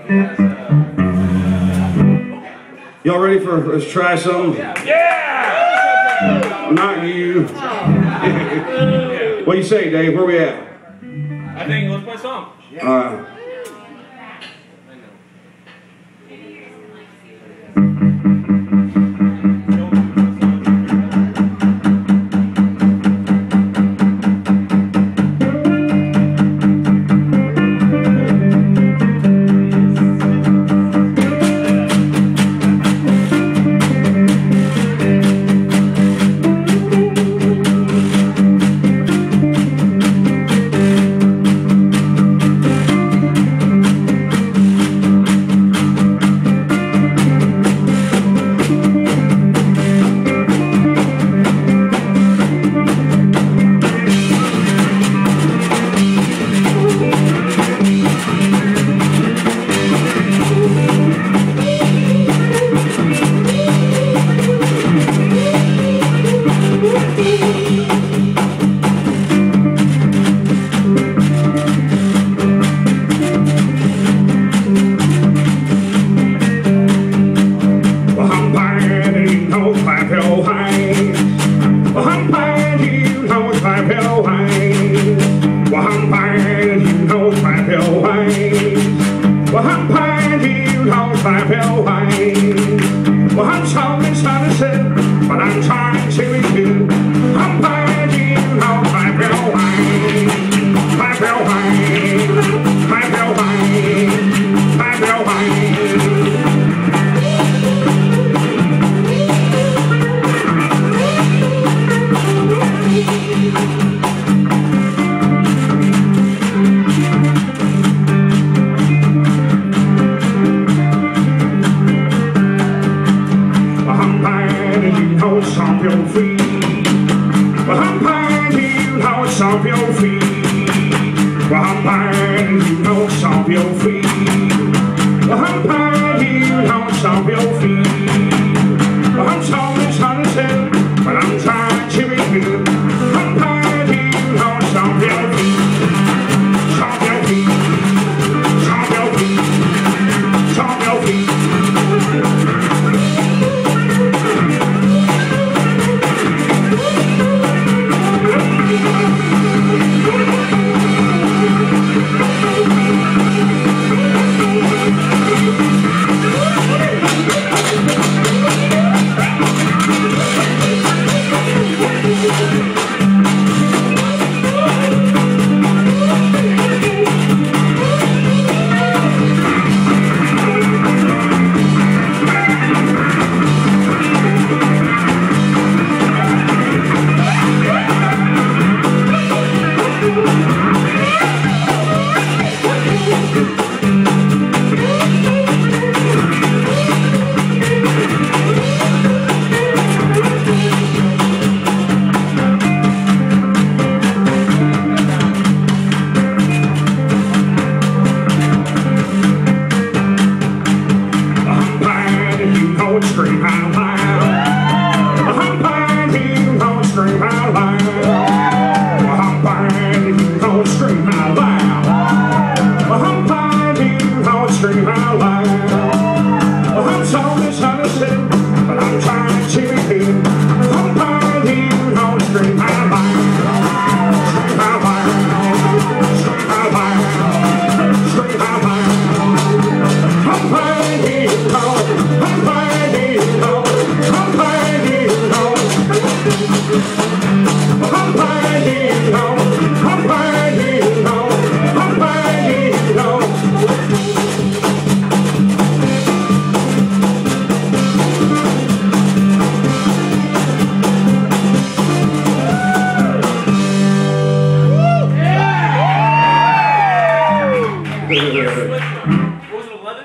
Y'all ready for let's try something? Yeah! Not you. What do you say, Dave? Where we at? I think let's play some. Well, I'm talking sunset, but I'm trying to be good. I'm buying you no pipe wine, pipe wine, pipe wine, pipe wine. It's off your feet. Well, I'm buying you know it's off your feet. Well, I'm buying you know it's off your feet. Well, I'm buying you know it's off your feet. Well, I'm talking sunset, but I'm trying to be good. I'm buying you know it's off your feet. It's off your feet. It's off your feet. It's off your feet. Scream out loud. I'm buying you know scream out loud. I'm buying you know scream out loud. I'm buying you know scream out loud. I'm talking sunset, but I'm trying to be good. I'm buying you know scream out loud. Scream out loud. Scream out loud. Scream out loud. I'm buying you know. I'm buying you know. I'm buying you know.